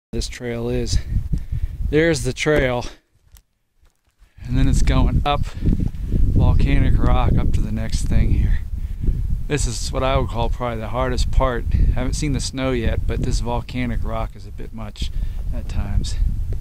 this trail is. There's the trail, and then it's going up volcanic rock up to the next thing here. This is what I would call probably the hardest part. I haven't seen the snow yet, but this volcanic rock is a bit much at times.